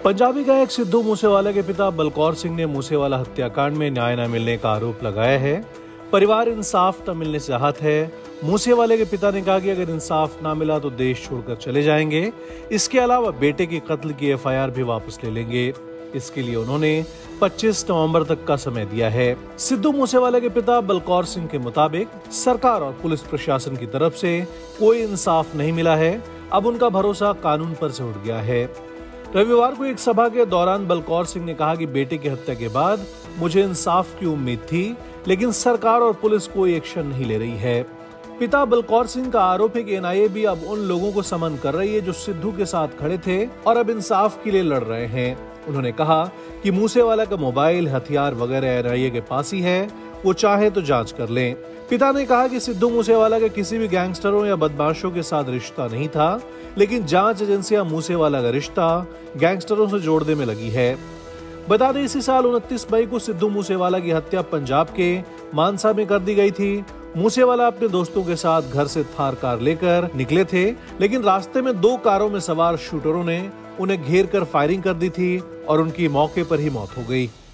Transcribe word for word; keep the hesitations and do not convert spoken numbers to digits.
पंजाबी गायक सिद्धू मूसेवाला के पिता बलकौर सिंह ने मूसेवाला हत्याकांड में न्याय न मिलने का आरोप लगाया है। परिवार इंसाफ न मिलने से आहत है। मूसेवाले के पिता ने कहा कि अगर इंसाफ ना मिला तो देश छोड़कर चले जाएंगे। इसके अलावा बेटे के कत्ल की एफ आई आर भी वापस ले लेंगे। इसके लिए उन्होंने पच्चीस नवंबर तक का समय दिया है। सिद्धू मूसेवाला के पिता बलकौर सिंह के मुताबिक सरकार और पुलिस प्रशासन की तरफ से कोई इंसाफ नहीं मिला है। अब उनका भरोसा कानून पर से उठ गया है। रविवार को एक सभा के दौरान बलकौर सिंह ने कहा कि बेटे की हत्या के बाद मुझे इंसाफ की उम्मीद थी, लेकिन सरकार और पुलिस कोई एक्शन नहीं ले रही है। पिता बलकौर सिंह का आरोप है कि एन आई ए भी अब उन लोगों को समन कर रही है जो सिद्धू के साथ खड़े थे और अब इंसाफ के लिए लड़ रहे हैं। उन्होंने कहा कि मूसेवाला का मोबाइल, हथियार वगैरह एन आई ए के पास ही है, वो चाहे तो जांच कर लें। पिता ने कहा कि सिद्धू मूसेवाला के किसी भी गैंगस्टरों या बदमाशों के साथ रिश्ता नहीं था, लेकिन जांच एजेंसियां मूसेवाला का रिश्ता गैंगस्टरों से जोड़ने में लगी है। बता दें, इसी साल उनतीस मई को सिद्धू मूसेवाला की हत्या पंजाब के मानसा में कर दी गई थी। मूसेवाला अपने दोस्तों के साथ घर से थार कार लेकर निकले थे, लेकिन रास्ते में दो कारों में सवार शूटरों ने उन्हें घेर कर फायरिंग कर दी थी और उनकी मौके पर ही मौत हो गई।